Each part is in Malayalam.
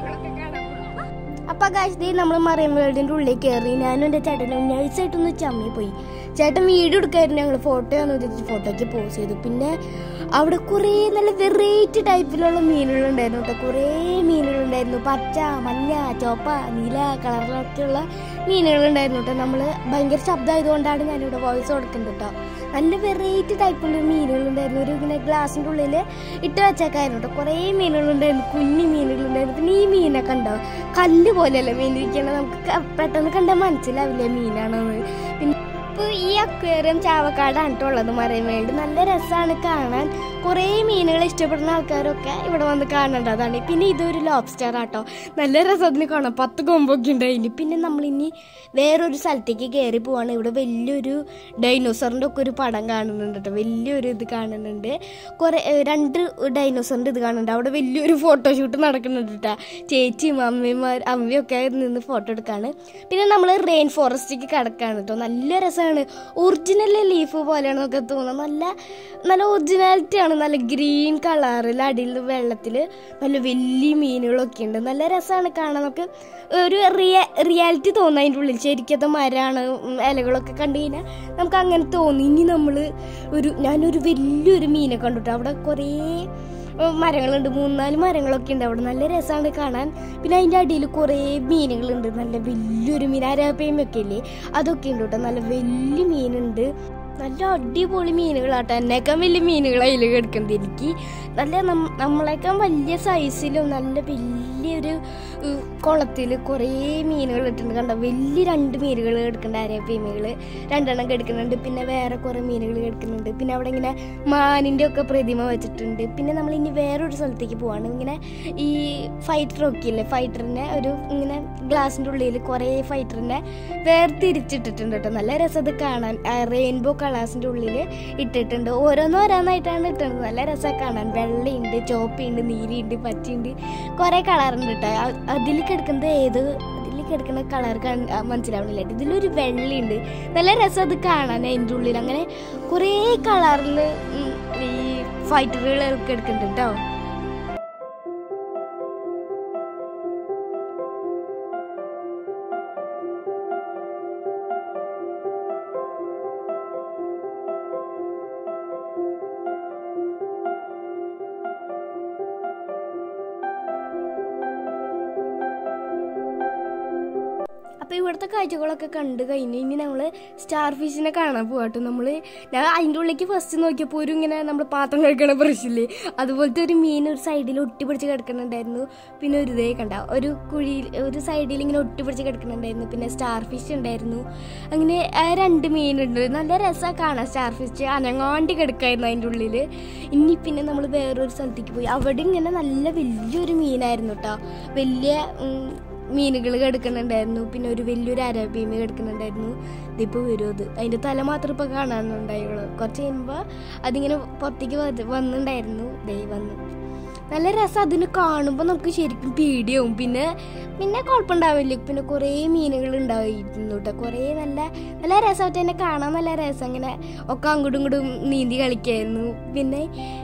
അപ്പം കാശ് നമ്മൾ മറൈൻ വേൾഡിൻ്റെ ഉള്ളിൽ കയറി ഞാനും എൻ്റെ ചേട്ടനും നൈസായിട്ടൊന്ന് ചമ്മി പോയി. ചേട്ടൻ വീഡിയോ എടുക്കായിരുന്നു. ഞങ്ങൾ ഫോട്ടോയാണെന്ന് വെച്ചിട്ട് ഫോട്ടോയ്ക്ക് പോസ് ചെയ്തു. പിന്നെ അവിടെ കുറേ നല്ല വെറൈറ്റി ടൈപ്പിലുള്ള മീനുകളുണ്ടായിരുന്നു കേട്ടോ. കുറേ മീനുകളുണ്ടായിരുന്നു. പച്ച, മഞ്ഞ, ചുവപ്പ, നീല കളറിലൊക്കെയുള്ള മീനുകളുണ്ടായിരുന്നു കേട്ടോ. നമ്മൾ ഭയങ്കര ശബ്ദമായതുകൊണ്ടാണ് ഞാനിവിടെ വോയിസ് കൊടുക്കുന്നത് കേട്ടോ. നല്ല വെറൈറ്റി ടൈപ്പുള്ള മീനുകളുണ്ടായിരുന്നു. ഒരു ഇങ്ങനെ ഗ്ലാസിൻ്റെ ഉള്ളിൽ ഇട്ട് വെച്ചേക്കായിരുന്നു കേട്ടോ. കുറേ മീനുകളുണ്ടായിരുന്നു. കുഞ്ഞു മീനുകളുണ്ടായിരുന്നു. പിന്നെ ഈ മീനൊക്കെ ഉണ്ടാവും. കല്ല് പോലെയല്ല മീൻ ഇരിക്കണം. നമുക്ക് പെട്ടെന്ന് കണ്ടാൽ മനസ്സിലാവില്ല മീനാണെന്ന്. പിന്നെ ഇപ്പോൾ ഈ അക്വേറിയം ചാവക്കാടാണ് കേട്ടോ ഉള്ളത് മറൈൻ വേൾഡ്. നല്ല രസമാണ് കാണാൻ. കുറേ മീനുകൾ ഇഷ്ടപ്പെടുന്ന ആൾക്കാരൊക്കെ ഇവിടെ വന്ന് കാണേണ്ടതാണ്. പിന്നെ ഇതൊരു ലോബ്സ്റ്റർ ആട്ടോ. നല്ല രസത്തിന് കാണാം. 10 കൊമ്പൊക്കെ ഉണ്ടായിന്. പിന്നെ നമ്മളിനി വേറൊരു സ്ഥലത്തേക്ക് കയറി പോവാണ്. ഇവിടെ വലിയൊരു ഡൈനോസറിൻ്റെ ഒക്കെ ഒരു പടം കാണുന്നുണ്ട് കേട്ടോ. വലിയൊരു ഇത് കാണുന്നുണ്ട്. 2 ഡൈനോസറിൻ്റെ ഇത് കാണുന്നുണ്ട്. അവിടെ വലിയൊരു ഫോട്ടോഷൂട്ട് നടക്കുന്നുണ്ട് കേട്ടോ. ചേച്ചിയും അമ്മയൊക്കെ നിന്ന് ഫോട്ടോ എടുക്കാണ്. പിന്നെ നമ്മൾ റെയിൻ ഫോറസ്റ്റിലേക്ക് കിടക്കാണ് കേട്ടോ. നല്ല രസമാണ്. ഒറിജിനൽ ലീഫ് പോലെയാണെന്നൊക്കെ തോന്നുന്നത്. നല്ല ഒറിജിനാലിറ്റി ആണ്. നല്ല ഗ്രീൻ കളറിൽ അടിയിൽ വെള്ളത്തിൽ നല്ല വലിയ മീനുകളൊക്കെ ഉണ്ട്. നല്ല രസമാണ് കാണാൻ. നമുക്ക് ഒരു റിയാലിറ്റി തോന്നുന്നു അതിൻ്റെ ഉള്ളിൽ. ശരിക്കത്തെ മരമാണ്, ഇലകളൊക്കെ കണ്ടു കഴിഞ്ഞാൽ നമുക്ക് അങ്ങനെ തോന്നി. ഇനി ഞാനൊരു വലിയൊരു മീനെ കണ്ടിട്ട് അവിടെ കുറേ മരങ്ങളുണ്ട്. 3-4 മരങ്ങളൊക്കെ ഉണ്ട് അവിടെ. നല്ല രസമാണ് കാണാൻ. പിന്നെ അതിൻ്റെ അടിയിൽ കുറേ മീനുകളുണ്ട്. നല്ല വലിയൊരു മീൻ, അരാപ്പയമൊക്കെ ഇല്ലേ, അതൊക്കെ ഉണ്ട് കേട്ടോ. നല്ല വലിയ മീനുണ്ട്. നല്ല അടിപൊളി മീനുകളാട്ടോ. എന്നേക്കാൾ വലിയ മീനുകൾ അതിൽ കിടക്കുന്നത്. എനിക്ക് നല്ല നമ്മളേക്കാൾ വലിയ സൈസിലും നല്ല വലിയൊരു കുളത്തിൽ കുറേ മീനുകൾ ഇട്ടിട്ടുണ്ട്. കണ്ടോ, വലിയ 2 മീനുകൾ കിടക്കുന്നുണ്ട്. അരാപ്പയമീനുകൾ 2 എണ്ണം കിടക്കുന്നുണ്ട്. പിന്നെ വേറെ കുറേ മീനുകൾ കിടക്കുന്നുണ്ട്. പിന്നെ അവിടെ ഇങ്ങനെ മാനിൻ്റെ ഒക്കെ പ്രതിമ വെച്ചിട്ടുണ്ട്. പിന്നെ നമ്മൾ ഇനി വേറൊരു സ്ഥലത്തേക്ക് പോവാണ്. ഇങ്ങനെ ഈ ഫൈറ്ററൊക്കെ ഇല്ലേ, ഫൈറ്ററിനെ ഒരു ഇങ്ങനെ ഗ്ലാസിൻ്റെ ഉള്ളിൽ കുറേ ഫൈറ്ററിനെ വേർതിരിച്ചിട്ടിട്ടുണ്ട് കേട്ടോ. നല്ല രസം അത് കാണാൻ. റെയിൻബോ കളേഴ്സിൻ്റെ ഉള്ളിൽ ഇട്ടിട്ടുണ്ട്. ഓരോന്നായിട്ടാണ് ഇട്ടിട്ടുണ്ട്. നല്ല രസമാണ് കാണാൻ. വെള്ളയുണ്ട്, ചുവപ്പുണ്ട്, നീലയുണ്ട്, പച്ചയുണ്ട്, കുറേ കളറുണ്ട് കേട്ടോ. അതിൽ കിടക്കുന്ന കളർ മനസ്സിലാവണില്ല. ഇതിലൊരു വെള്ളയുണ്ട്. നല്ല രസം അത് കാണാൻ അതിൻ്റെ ഉള്ളിൽ. അങ്ങനെ കുറേ കളറിൽ ഈ ഫൈറ്ററുകളൊക്കെ എടുക്കുന്നുണ്ട് കേട്ടോ. അപ്പോൾ ഇവിടുത്തെ കാഴ്ചകളൊക്കെ കണ്ടു കഴിഞ്ഞ് ഇനി നമ്മൾ സ്റ്റാർ ഫിഷിനെ കാണാൻ പോകട്ടെ. ഞാൻ അതിൻ്റെ ഉള്ളിലേക്ക് ഫസ്റ്റ് നോക്കിയപ്പോൾ ഇങ്ങനെ നമ്മൾ പാത്രം കഴിക്കണ ബ്രഷില്ലേ, അതുപോലത്തെ ഒരു മീൻ ഒരു സൈഡിൽ ഒട്ടിപ്പിടിച്ച് കിടക്കുന്നുണ്ടായിരുന്നു. പിന്നെ ഒരു ഇതേ കണ്ട ഒരു കുഴിയിൽ ഒരു സൈഡിൽ ഇങ്ങനെ ഒട്ടിപ്പിടിച്ച് കിടക്കുന്നുണ്ടായിരുന്നു. പിന്നെ സ്റ്റാർ ഫിഷ് ഉണ്ടായിരുന്നു. അങ്ങനെ 2 മീനുണ്ട്. നല്ല രസമാണ് കാണാൻ. സ്റ്റാർ ഫിഷ് അനങ്ങാണ്ടി കിടക്കായിരുന്നു അതിൻ്റെ ഉള്ളിൽ. ഇനി പിന്നെ നമ്മൾ വേറൊരു സ്ഥലത്തേക്ക് പോയി. അവിടെ ഇങ്ങനെ നല്ല വലിയൊരു മീനായിരുന്നു കേട്ടോ. വലിയ മീനുകൾ കിടക്കുന്നുണ്ടായിരുന്നു. പിന്നെ ഒരു വലിയൊരു അരാബിയമ കിടക്കുന്നുണ്ടായിരുന്നു. ഇതിപ്പോൾ വരും. അതിൻ്റെ തല മാത്രം ഇപ്പോൾ കാണാനുണ്ടായുള്ളൂ. കുറച്ച് കഴിയുമ്പോൾ അതിങ്ങനെ പുറത്തേക്ക് വന്നിട്ടുണ്ടായിരുന്നു. വന്നു. നല്ല രസം. അതിന് കാണുമ്പോൾ നമുക്ക് ശരിക്കും പേടിയാവും. പിന്നെ കുഴപ്പമുണ്ടാവില്ല. പിന്നെ കുറേ മീനുകൾ ഉണ്ടായിരുന്നു കേട്ടോ. കുറേ നല്ല രസമായിട്ട് തന്നെ കാണാൻ. നല്ല രസം. അങ്ങനെ ഒക്കെ അങ്ങോട്ടും ഇങ്ങോട്ടും നീന്തി കളിക്കായിരുന്നു. പിന്നെ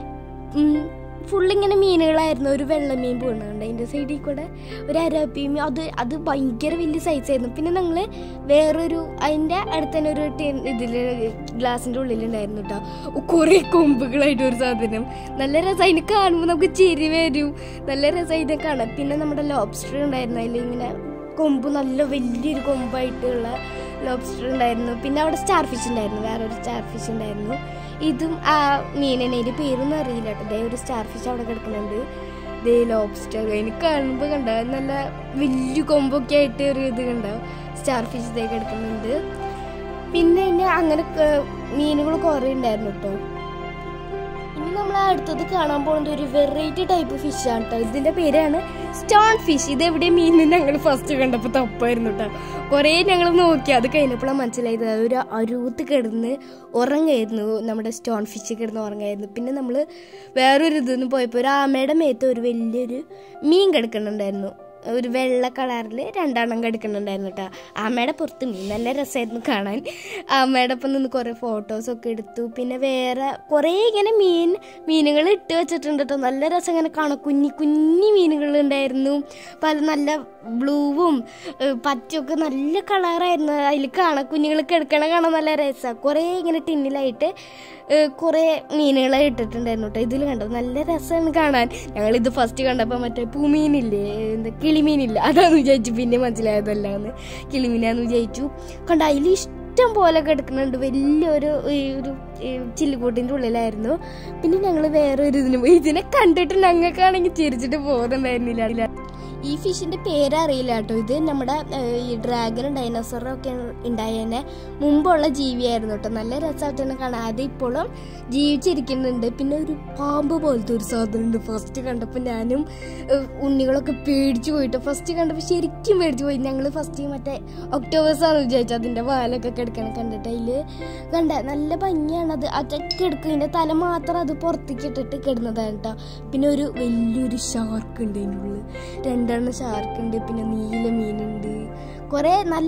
ഫുള്ളിങ്ങനെ മീനുകളായിരുന്നു. ഒരു വെള്ളമീൻ പോകുന്നുണ്ട് അതിൻ്റെ സൈഡിൽ കൂടെ. ഒരു അരാപ്പിയും അത് ഭയങ്കര വലിയ സൈസായിരുന്നു. പിന്നെ ഞങ്ങൾ വേറൊരു അതിൻ്റെ അടുത്ത് തന്നെ ഒരു ഇതിൽ ഗ്ലാസിൻ്റെ ഉള്ളിലുണ്ടായിരുന്നു കേട്ടോ. കുറേ കൊമ്പുകളായിട്ട് ഒരു സാധനം. നല്ല രസം. അതിന് കാണുമ്പോൾ നമുക്ക് ചിരി വരും. നല്ല രസം ഇതിനെ കാണാം. പിന്നെ നമ്മുടെ ലോബ്സ്റ്റർ ഉണ്ടായിരുന്നു. അതിലിങ്ങനെ കൊമ്പ് നല്ല വലിയൊരു കൊമ്പായിട്ടുള്ള ലോബ്സ്റ്റർ ഉണ്ടായിരുന്നു. പിന്നെ അവിടെ സ്റ്റാർ ഫിഷ് ഉണ്ടായിരുന്നു. വേറൊരു സ്റ്റാർ ഫിഷ് ഉണ്ടായിരുന്നു. ഇതും ആ മീനിനെ അതിൻ്റെ പേരൊന്നും അറിയില്ല കേട്ടോ. ഒരു സ്റ്റാർ ഫിഷ് അവിടെ കിടക്കുന്നുണ്ട്. ലോബ്സ്റ്റർ എനിക്ക് കാണുമ്പോൾ കണ്ട നല്ല വലിയ കൊമ്പൊക്കെ ആയിട്ട് ഒരു ഇത് കണ്ടാവും. സ്റ്റാർ ഫിഷ് ഇതേ കിടക്കുന്നുണ്ട്. പിന്നെ അങ്ങനെ മീനുകൾ കുറേ ഉണ്ടായിരുന്നു കേട്ടോ. ഇനി നമ്മൾ അടുത്തത് കാണാൻ പോകുന്നത് ഒരു വെറൈറ്റി ടൈപ്പ് ഫിഷാണ് കേട്ടോ. ഇതിൻ്റെ പേരാണ് സ്റ്റോൺ ഫിഷ്. ഇതെവിടെ മീൻ ഞങ്ങൾ ഫസ്റ്റ് കണ്ടപ്പോൾ തപ്പായിരുന്നു കേട്ടോ. കുറേ ഞങ്ങൾ നോക്കി. അത് കഴിഞ്ഞപ്പോഴാണ് മനസ്സിലായത് ഒരു അരുവത്ത് കിടന്ന് ഉറങ്ങായിരുന്നു. നമ്മുടെ സ്റ്റോൺ ഫിഷ് കിടന്ന് ഉറങ്ങായിരുന്നു. പിന്നെ നമ്മൾ വേറൊരു ഇതൊന്നും പോയപ്പോൾ ഒരു ആമയുടെ മേത്ത് ഒരു വലിയൊരു മീൻ കിടക്കുന്നുണ്ടായിരുന്നു. ഒരു വെള്ള കളറിൽ 2 കിടക്കുന്നുണ്ടായിരുന്നു കേട്ടോ. ആമയുടെ പുറത്ത് മീൻ നല്ല രസമായിരുന്നു കാണാൻ. ആമയുടെ ഒപ്പം നിന്ന് കുറേ ഫോട്ടോസൊക്കെ എടുത്തു. പിന്നെ വേറെ കുറേ ഇങ്ങനെ മീനുകൾ ഇട്ട് വെച്ചിട്ടുണ്ട് കേട്ടോ. നല്ല രസം ഇങ്ങനെ കാണാം. കുഞ്ഞി മീനുകളുണ്ടായിരുന്നു. പല നല്ല ബ്ലൂവും പച്ചയൊക്കെ നല്ല കളറായിരുന്നു. അതിൽ കാണാം കുഞ്ഞുങ്ങൾ കിടക്കണ കാണാൻ നല്ല രസമാണ്. കുറേ ഇങ്ങനെ ടിന്നിലായിട്ട് കുറേ മീനുകളെ ഇട്ടിട്ടുണ്ടായിരുന്നു കേട്ടോ. ഇതിൽ കണ്ടോ നല്ല രസമാണ് കാണാൻ. ഞങ്ങളിത് ഫസ്റ്റ് കണ്ടപ്പോൾ മറ്റേ പൂമീനില്ലേ, എന്താ കിളിമീനില്ല, അതാന്ന് വിചാരിച്ചു. പിന്നെ മനസ്സിലായതല്ലാന്ന് കിളിമീനാന്ന് വിചാരിച്ചു. കണ്ട അതിൽ ഇഷ്ടം പോലെ കിടക്കുന്നുണ്ട്. വലിയൊരു ചില്ലുകൂട്ടിൻ്റെ ഉള്ളിലായിരുന്നു. പിന്നെ ഞങ്ങൾ വേറെ ഒരു ഇതിന് പോയി. ഇതിനെ കണ്ടിട്ട് ഞങ്ങൾക്കാണെങ്കിൽ ചിരിച്ചിട്ട് പോകുന്നുണ്ടായിരുന്നില്ല. ഈ ഫിഷിൻ്റെ പേരറിയില്ല കേട്ടോ. ഇത് നമ്മുടെ ഈ ഡ്രാഗനും ഡൈനോസറും ഒക്കെ ഉണ്ടായതിനെ മുമ്പുള്ള ജീവിയായിരുന്നു കേട്ടോ. നല്ല രസമായിട്ടാണ് കാണാൻ. അത് ഇപ്പോഴും ജീവിച്ചിരിക്കുന്നുണ്ട്. പിന്നെ ഒരു പാമ്പ് പോലത്തെ ഒരു സാധനമുണ്ട്. ഫസ്റ്റ് കണ്ടപ്പോൾ ഞാനും ഉണ്ണികളൊക്കെ പേടിച്ചു പോയിട്ട്. ഫസ്റ്റ് കണ്ടപ്പോൾ ശരിക്കും പേടിച്ചു പോയി. ഞങ്ങൾ ഫസ്റ്റ് മറ്റേ ഒക്ടോബേഴ്സാണെന്ന് വിചാരിച്ചു. അതിൻ്റെ വാലൊക്കെ കിടക്കണം കണ്ടിട്ട്. അതിൽ കണ്ട നല്ല ഭംഗിയാണത്. അതൊക്കെ എടുക്കും. ഇതിൻ്റെ തല മാത്രം അത് പുറത്തേക്ക് ഇട്ടിട്ട് കിടന്നതാണ് കേട്ടോ. പിന്നെ ഒരു വലിയൊരു ഷാർക്ക് ഉണ്ട് അതിൻ്റെ ഉള്ളിൽ. 2 ഷാർക്ക് ഉണ്ട്. പിന്നെ നീല മീനുണ്ട്. കുറേ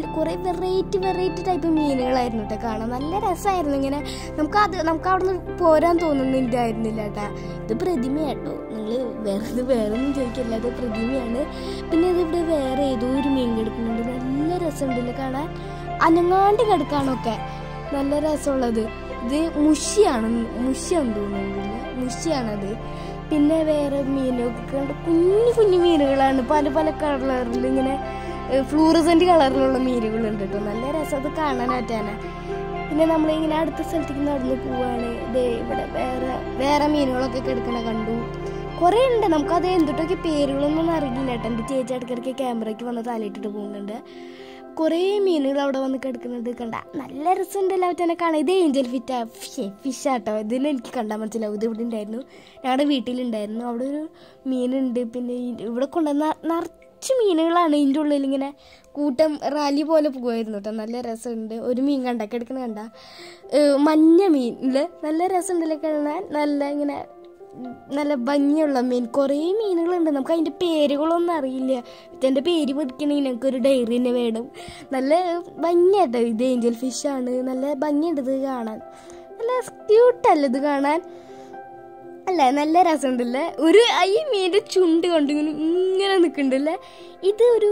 വെറൈറ്റി ടൈപ്പ് മീനുകളായിരുന്നു കേട്ടോ കാണാൻ. നല്ല രസമായിരുന്നു. ഇങ്ങനെ നമുക്ക് അവിടെ നിന്ന് പോരാൻ തോന്നുന്നുണ്ടായിരുന്നില്ല കേട്ടോ. ഇത് പ്രതിമയാട്ടോ. നിങ്ങൾ വേറെ ഒന്നും ചോദിക്കില്ല, അത് പ്രതിമയാണ്. പിന്നെ ഇതിവിടെ വേറെ ഏതോ ഒരു മീൻ കിടക്കുന്നുണ്ട്. നല്ല രസമുണ്ടല്ലോ കാണാൻ. അനങ്ങാണ്ട് കിടക്കാനൊക്കെ നല്ല രസമുള്ളത്. ഇത് മുഷിയാണെന്ന് തോന്നുന്നു. മുഷിയാണത്. പിന്നെ വേറെ മീനൊക്കെ കണ്ട് കുഞ്ഞു മീനുകളാണ്. പല കളറിൽ ഇങ്ങനെ ഫ്ലൂറസെന്റ് കളറിലുള്ള മീനുകളുണ്ട് കേട്ടോ. നല്ല രസം അത് കാണാനായിട്ടാണ്. പിന്നെ നമ്മളിങ്ങനെ അടുത്ത സ്ഥലത്തേക്ക് നടന്ന് പോവാണ്. ഇവിടെ വേറെ മീനുകളൊക്കെ കിടക്കണ കണ്ടു. കുറേ ഉണ്ട്. നമുക്കത് എന്തിട്ടൊക്കെ പേരുകളൊന്നും അറിയില്ല കേട്ടോ. എൻ്റെ ചേച്ചി ഇടയ്ക്കിടയ്ക്ക് ക്യാമറയ്ക്ക് വന്ന് തലയിട്ടിട്ട് പോകുന്നുണ്ട്. കുറേ മീനുകൾ അവിടെ വന്ന് കിടക്കുന്നുണ്ട്. കണ്ട നല്ല രസമുണ്ടല്ലോ തന്നെ കാണാം. ഇത് ഏഞ്ചൽ ഫിഷാട്ടോ. ഇതിന് എനിക്ക് കണ്ടാൽ മനസ്സിലാവും. ഇത് ഇവിടെ ഉണ്ടായിരുന്നു, ഞങ്ങളുടെ വീട്ടിലുണ്ടായിരുന്നു. അവിടെ ഒരു മീനുണ്ട്. പിന്നെ ഇവിടെ കൊണ്ടുവന്ന നിറച്ച് മീനുകളാണ്. ഇതിൻ്റെ ഉള്ളിൽ ഇങ്ങനെ കൂട്ടം റാലി പോലെ പോകുമായിരുന്നു കേട്ടോ. നല്ല രസമുണ്ട്. ഒരു മീൻ കിടക്കണ കണ്ട മഞ്ഞ മീനിൽ നല്ല രസമുണ്ടല്ലോ കാണാൻ. നല്ല ഭംഗിയുള്ള മീൻ. കുറേ മീനുകളുണ്ട്. നമുക്ക് അതിൻ്റെ പേരുകളൊന്നും അറിയില്ല. എൻ്റെ പേര് പഠിക്കണമെങ്കിൽ ഞങ്ങൾക്കൊരു ഡയറി തന്നെ വേണം. നല്ല ഭംഗിയാട്ടോ. ഇത് ഏഞ്ചൽ ഫിഷാണ്. നല്ല ഭംഗിയുണ്ട് ഇത് കാണാൻ. നല്ല ക്യൂട്ടല്ലേ ഇത് കാണാൻ. അല്ലേ നല്ല രസമുണ്ടല്ലേ. ഈ മീൻ്റെ ചുണ്ട് കൊണ്ട് ഇങ്ങനെ നിൽക്കുന്നുണ്ടല്ലേ. ഇതൊരു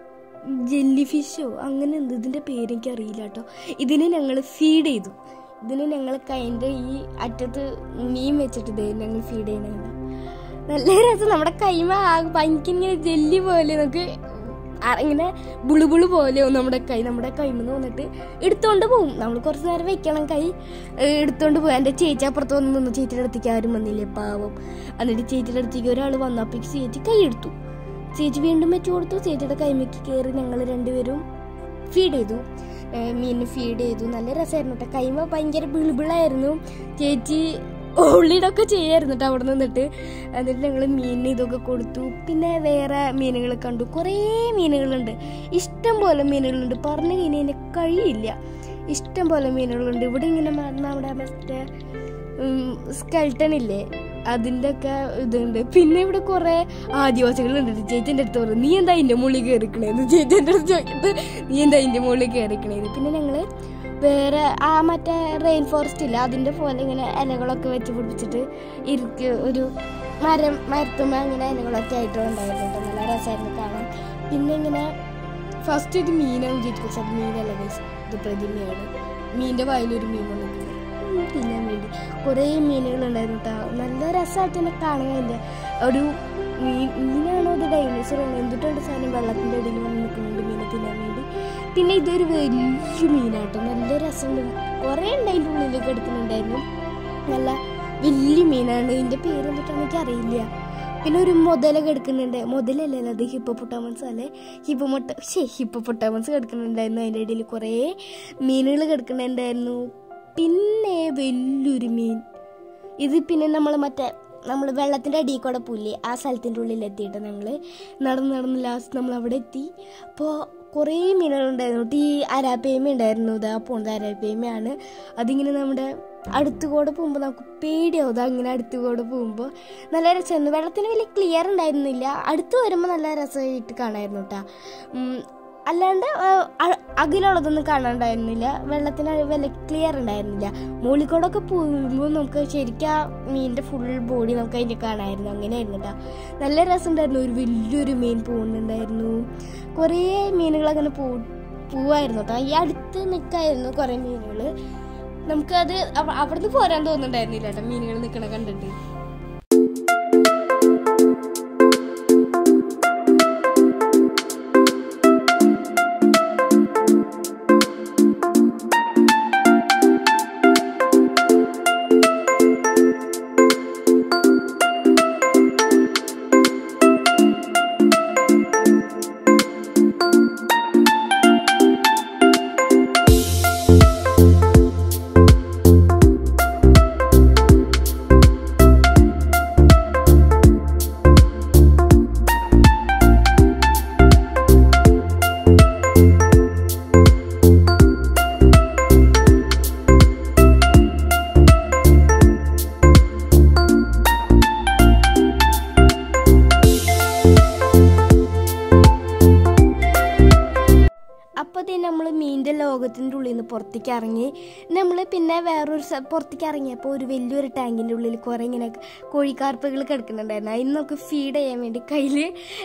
ജെല്ലി ഫിഷോ അങ്ങനെ എന്ത്, ഇതിൻ്റെ പേരെനിക്ക് അറിയില്ല കേട്ടോ. ഇതിനെ ഞങ്ങൾ ഫീഡ് ചെയ്തു. ഇതിന് ഞങ്ങൾ കൈൻ്റെ ഈ അറ്റത്ത് മീൻ വെച്ചിട്ട് ഞങ്ങൾ ഫീഡ് ചെയ്യുന്നുണ്ട്. നല്ല രസം. നമ്മുടെ കൈമ ഭയങ്കര ജെല്ലി പോലെ നമുക്ക് ഇങ്ങനെ ബുളുബുളു പോലെയാവും നമ്മുടെ കൈമെന്ന് വന്നിട്ട് എടുത്തോണ്ട് പോകും. നമ്മൾ കുറച്ച് നേരം വെക്കണം. കൈ എടുത്തോണ്ട് പോകും. എൻ്റെ ചേച്ചി അപ്പുറത്ത് വന്ന് നിന്ന്. ചേച്ചിയുടെ അടുത്തേക്ക് ആരും വന്നില്ലേ പാവം. എന്നിട്ട് ചേച്ചിയുടെ അടുത്തേക്ക് ഒരാൾ വന്നപ്പോഴേക്ക് ചേച്ചി കൈ എടുത്തു. ചേച്ചി വീണ്ടും വെച്ചു കൊടുത്തു. ചേച്ചിയുടെ കൈമയ്ക്ക് കയറി ഞങ്ങൾ രണ്ടുപേരും ഫീഡ് ചെയ്തു. മീനിന് ഫീഡ് ചെയ്തു. നല്ല രസമായിരുന്നു കേട്ടോ. കൈമ ഭയങ്കര ബിളിബിളായിരുന്നു. ചേച്ചി ഉള്ളിടൊക്കെ ചെയ്യായിരുന്നു കേട്ടോ അവിടെ നിന്നിട്ട്. എന്നിട്ട് ഞങ്ങൾ മീനിന് ഇതൊക്കെ കൊടുത്തു. പിന്നെ വേറെ മീനുകൾ കണ്ടു. കുറേ മീനുകളുണ്ട്. ഇഷ്ടം പോലെ മീനുകളുണ്ട്. പറഞ്ഞു കഴിഞ്ഞാൽ കഴിയില്ല. ഇഷ്ടം പോലെ മീനുകളുണ്ട്. ഇവിടെ ഇങ്ങനെ നമ്മുടെ മറ്റേ സ്കെൽട്ടൺ ഇല്ലേ, അതിൻ്റെ ഒക്കെ ഇതുണ്ട്. പിന്നെ ഇവിടെ കുറേ ആദിവാസികളുണ്ട്. ചേച്ചിൻ്റെ അടുത്ത് പറഞ്ഞു, നീ എന്താ അതിൻ്റെ മുകളിൽ കയറിക്കണേന്ന്. ചേച്ചിൻ്റെ അടുത്ത് ചോദിച്ചിട്ട് നീ എന്താ അതിൻ്റെ മുകളിൽ കയറിക്കണേന്ന്. പിന്നെ ഞങ്ങൾ വേറെ മറ്റേ റെയിൻ ഫോറസ്റ്റ് ഇല്ല, അതിൻ്റെ പോലെ ഇങ്ങനെ ഇലകളൊക്കെ വെച്ച് പിടിപ്പിച്ചിട്ട് ഒരു മരത്തുമ്മ അങ്ങനെ ഇലകളൊക്കെ ആയിട്ട് ഉണ്ടായിരുന്നു. നല്ല രസമായിരുന്നു കാണാൻ. പിന്നെ ഇങ്ങനെ ഫസ്റ്റ് ഇത് മീനാണ് വിചാരിക്കും. പക്ഷെ അത് മീനല്ല ഗൈസ്, ഇത് പ്രതിമയാണ്. മീനിൻ്റെ വായിലൊരു മീൻ വന്നിട്ടുണ്ട്. തിന്നാൻ വേണ്ടി കുറേ മീനുകളുണ്ടായിരുന്നു കേട്ടോ. നല്ല രസമായിട്ട് തന്നെ കാണുകയില്ല. ഒരു മീനാണോ അത് ഡൈനോസറാണോ എന്തിട്ടുണ്ട് സാധനം വെള്ളത്തിൻ്റെ ഇടയിൽ വന്ന് നിൽക്കുന്നുണ്ട് മീനെ തിന്നാൻ വേണ്ടി. പിന്നെ ഇതൊരു വലിയ മീനാട്ടോ. നല്ല രസമുണ്ട്. കുറേ ഉണ്ട് അതിൻ്റെ ഉള്ളിലേക്ക് എടുക്കുന്നുണ്ടായിരുന്നു. നല്ല വലിയ മീനാണ്. ഇതിൻ്റെ പേര് എന്തിട്ടാണ് എനിക്ക് അറിയില്ല. പിന്നെ ഒരു മുതല കിടക്കുന്നുണ്ട്. മുതലല്ലേ അത് ഹിപ്പോപ്പൊട്ടാമസ് അല്ലേ, ഹിപ്പോപ്പൊട്ടാമസ് കിടക്കുന്നുണ്ടായിരുന്നു. അതിൻ്റെ ഇടയിൽ കുറേ മീനുകൾ കിടക്കുന്നുണ്ടായിരുന്നു. പിന്നെ വലിയൊരു മീൻ. ഇത് പിന്നെ നമ്മൾ വെള്ളത്തിൻ്റെ അടിയിൽ കൂടെ പുല്ലേ ആ സ്ഥലത്തിൻ്റെ ഉള്ളിലെത്തിയിട്ട് ഞങ്ങൾ നടന്ന് ലാസ്റ്റ് നമ്മൾ അവിടെ എത്തി. അപ്പോൾ കുറേ മീനുകളുണ്ടായിരുന്നു. ഈ അരാപ്പേമ ഉണ്ടായിരുന്നു. ഇതാ പോണത് അരാപ്പേമയാണ്. അതിങ്ങനെ നമ്മുടെ അടുത്തുകൂടെ പോകുമ്പോൾ നമുക്ക് പേടിയാവും അങ്ങനെ അടുത്തുകൂടെ പോകുമ്പോൾ. നല്ല രസമായിരുന്നു. വെള്ളത്തിന് വലിയ ക്ലിയർ ഉണ്ടായിരുന്നില്ല, അടുത്ത് വരുമ്പോൾ നല്ല രസമായിട്ട് കാണായിരുന്നു കേട്ടോ. അല്ലാണ്ട് അകലുള്ളതൊന്നും കാണാണ്ടായിരുന്നില്ല, വെള്ളത്തിന് വലിയ ക്ലിയർ ഉണ്ടായിരുന്നില്ല. മുകളിൽക്കൂടൊക്കെ പോകുമ്പോൾ നമുക്ക് ശരിക്കും ആ മീനിൻ്റെ ഫുൾ ബോഡി നമുക്ക് അതിൻ്റെ കാണാമായിരുന്നു. അങ്ങനെയായിരുന്നു കേട്ടോ. നല്ല രസമുണ്ടായിരുന്നു. ഒരു വലിയൊരു മീൻ പോകുന്നുണ്ടായിരുന്നു. കുറേ മീനുകൾ അങ്ങനെ പോവായിരുന്നു കേട്ടോ. ഈ അടുത്ത് നിൽക്കായിരുന്നു കുറേ മീനുകൾ. നമുക്കത് അവിടുന്ന് പോരാൻ തോന്നുന്നുണ്ടായിരുന്നില്ല കേട്ടോ മീനുകൾ നിൽക്കണ കണ്ടിട്ട്. നമ്മൾ മീനിൻ്റെ ലോകത്തിൻ്റെ ഉള്ളിൽ നിന്ന് പുറത്തേക്ക് ഇറങ്ങി. നമ്മൾ പിന്നെ വേറൊരു പുറത്തേക്ക് ഇറങ്ങിയപ്പോൾ ഒരു വലിയൊരു ടാങ്കിൻ്റെ ഉള്ളിൽ കുറേ ഇങ്ങനെ കോഴിക്കാർപ്പുകൾ കിടക്കുന്നുണ്ടായിരുന്നു. അതിന് നമുക്ക് ഫീഡ് ചെയ്യാൻ വേണ്ടി കയ്യിൽ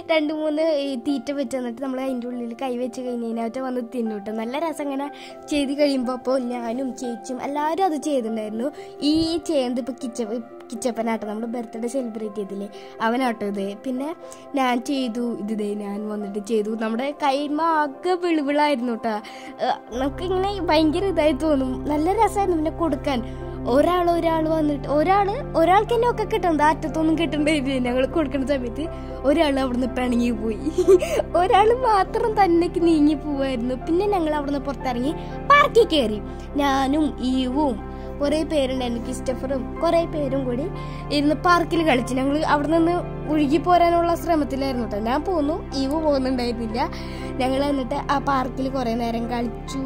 2-3 തീറ്റ വെച്ച് തന്നിട്ട് നമ്മൾ അതിൻ്റെ ഉള്ളിൽ കൈ വെച്ച് കഴിഞ്ഞതിനകത്ത് വന്ന് തിന്നിട്ട് നല്ല രസം. അങ്ങനെ ചെയ്ത് കഴിയുമ്പോൾ അപ്പോൾ ഞാനും ചേച്ചിയും എല്ലാവരും അത് ചെയ്തിട്ടുണ്ടായിരുന്നു. ഈ ചെയ്യുന്നത് ഇപ്പോൾ കിച്ചപ്പനാട്ടോ, നമ്മുടെ ബർത്ത്ഡേ സെലിബ്രേറ്റ് ചെയ്തില്ലേ അവനാട്ടോ ഇത്. പിന്നെ ഞാൻ ചെയ്തു, ഞാൻ വന്നിട്ട് ചെയ്തു. നമ്മുടെ കൈമാകെ വിളിവിളായിരുന്നു കേട്ടോ. നമുക്കിങ്ങനെ ഭയങ്കര ഇതായി തോന്നും, നല്ല രസമായിരുന്നു. പിന്നെ കൊടുക്കാൻ ഒരാൾ വന്നിട്ട് ഒരാൾക്ക് തന്നെ ഒക്കെ കിട്ടുന്നത്, അറ്റത്തൊന്നും കിട്ടണ്ടായിരുന്നു. ഞങ്ങൾ കൊടുക്കുന്ന സമയത്ത് ഒരാൾ അവിടുന്ന് പിണങ്ങി പോയി, ഒരാൾ മാത്രം തന്നേക്ക് നീങ്ങി പോവായിരുന്നു. പിന്നെ ഞങ്ങൾ അവിടുന്ന് പുറത്തിറങ്ങി പാർക്കിൽ കയറി. ഞാനും ഈവും കുറേ പേരുണ്ടായിരുന്നു, ക്രിസ്റ്റഫറും കുറേ പേരും കൂടി ഇരുന്ന് പാർക്കിൽ കളിച്ചു. ഞങ്ങൾ അവിടെ നിന്ന് ഒഴുകി പോരാനുള്ള ശ്രമത്തിലായിരുന്നു കേട്ടോ. ഞാൻ പോന്നു, ഈവ് പോകുന്നുണ്ടായിരുന്നില്ല. ഞങ്ങൾ എന്നിട്ട് ആ പാർക്കിൽ കുറേ നേരം കളിച്ചു.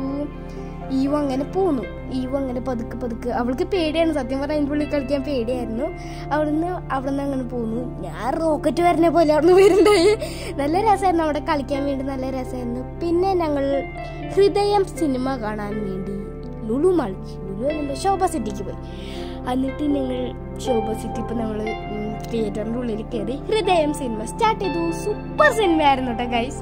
ഈവ് അങ്ങനെ പോന്നു. ഈവ് അങ്ങനെ പതുക്കെ അവൾക്ക് പേടിയാണ്, സത്യം പറഞ്ഞാൽ അതിൻ്റെ ഉള്ളിൽ കളിക്കാൻ പേടിയായിരുന്നു. അവിടുന്ന് അങ്ങനെ പോന്നു. ഞാൻ റോക്കറ്റ് വരുന്ന പോലെ അവിടുന്ന് വരുന്നുണ്ടായി. നല്ല രസമായിരുന്നു അവിടെ കളിക്കാൻ വേണ്ടി, നല്ല രസമായിരുന്നു. പിന്നെ ഞങ്ങൾ ഹൃദയം സിനിമ കാണാൻ വേണ്ടി ലുലു ശോഭ സിറ്റിക്ക് പോയി. എന്നിട്ട് ഞങ്ങൾ ശോഭ സിറ്റി ഇപ്പോൾ നമ്മൾ തിയേറ്ററിൻ്റെ ഉള്ളിൽ കയറി ഹൃദയം സിനിമ സ്റ്റാർട്ട് ചെയ്തു. സൂപ്പർ സിനിമയായിരുന്നു കേട്ടോ ഗൈസ്.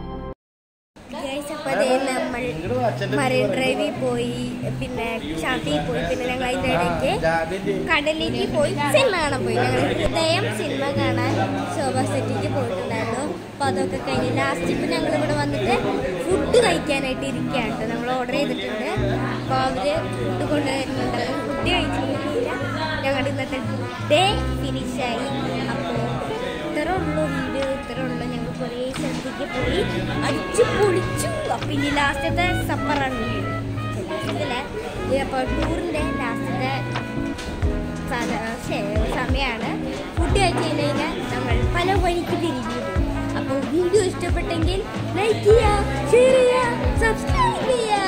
അപ്പോൾ അതേ നമ്മൾ മറൈൻ ഡ്രൈവിൽ പോയി, പിന്നെ ഷാപ്പിൽ പോയി, പിന്നെ ഞങ്ങൾ അതിൻ്റെ ഇടയ്ക്ക് കടലിലേക്ക് പോയി സിനിമ കാണാൻ പോയി. ഞങ്ങൾ ഹൃദയം സിനിമ കാണാൻ ശോഭ സിറ്റിക്ക് പോയിട്ടുണ്ടായിരുന്നു. അപ്പോൾ അതൊക്കെ കഴിഞ്ഞ് ലാസ്റ്റ് ഇപ്പോൾ ഞങ്ങളിവിടെ വന്നിട്ട് ഫുഡ് കഴിക്കാനായിട്ട് ഇരിക്കുകയാണ് കേട്ടോ. നമ്മൾ ഓർഡർ ചെയ്തിട്ടുണ്ട്. അപ്പോൾ അവർ ഫുഡ് കൊണ്ടുവരുന്നുണ്ട്. ഫുഡ് കഴിച്ചിട്ടില്ല. ഞങ്ങളുടെ ഇന്നത്തെ ഡേ ഫിനിഷായി. അപ്പോൾ ഇത്ര ഉള്ളൂ വീഡിയോ, ഇത്ര ഉള്ളൂ. ഞങ്ങൾ കുറേ സ്ഥലത്തേക്ക് പോയി അടിച്ചു പൊളിച്ചു. പിന്നെ ലാസ്റ്റത്തെ സപ്പറാണ് വീട്. അപ്പോൾ ടൂറിൻ്റെ ലാസ്റ്റത്തെ സമയമാണ്. ഫുഡ് കഴിച്ച് കഴിഞ്ഞാൽ നമ്മൾ പല വഴിക്ക് തിരിഞ്ഞു പോകും. അപ്പോൾ വീഡിയോ ഇഷ്ടപ്പെട്ടെങ്കിൽ ലൈക്ക് ചെയ്യുക, ഷെയർ ചെയ്യുക, സബ്സ്ക്രൈബ് ചെയ്യുക.